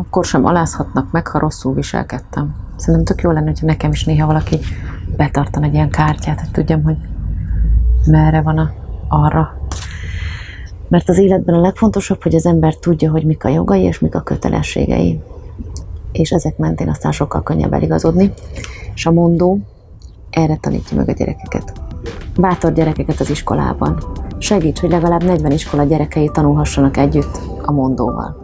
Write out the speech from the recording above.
akkor sem alázhatnak meg, ha rosszul viselkedtem. Szerintem tök jó lenne, hogyha nekem is néha valaki betartana egy ilyen kártyát, hogy tudjam, hogy merre van arra. Mert az életben a legfontosabb, hogy az ember tudja, hogy mik a jogai és mik a kötelességei. És ezek mentén aztán sokkal könnyebb eligazodni. És a mondó erre tanítja meg a gyerekeket. Bátor gyerekeket az iskolában. Segíts, hogy legalább 40 iskola gyerekei tanulhassanak együtt a mondóval.